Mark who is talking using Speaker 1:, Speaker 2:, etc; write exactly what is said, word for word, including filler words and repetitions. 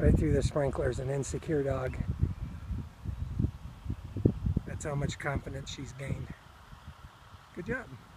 Speaker 1: Right through the sprinklers, an insecure dog. That's how much confidence she's gained. Good job.